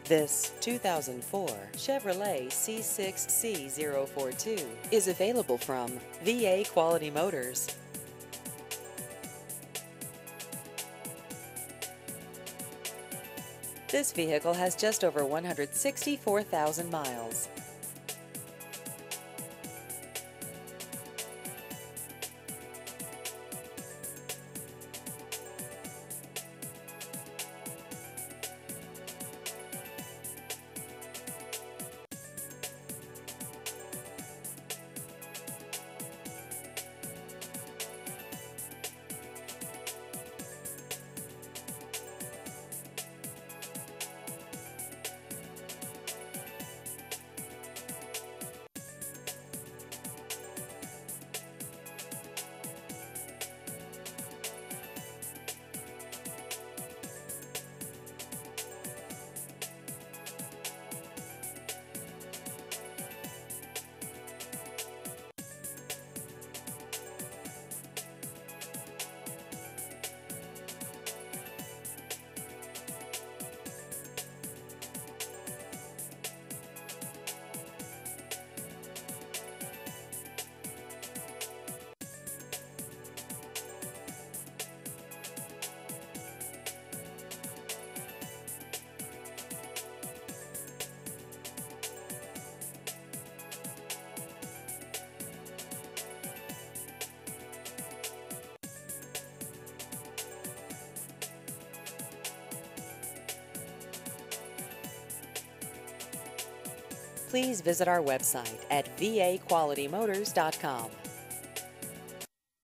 This 2004 Chevrolet C6C042 is available from VA Quality Motors. This vehicle has just over 164,000 miles. Please visit our website at vaqualitymotors.com.